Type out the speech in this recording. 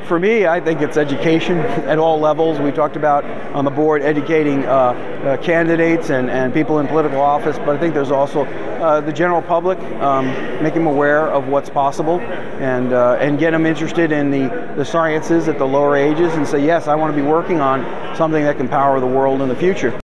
For me, I think it's education at all levels. We talked about on the board educating candidates and people in political office, but I think there's also the general public, making them aware of what's possible and get them interested in the sciences at the lower ages and say, yes, I want to be working on something that can power the world in the future.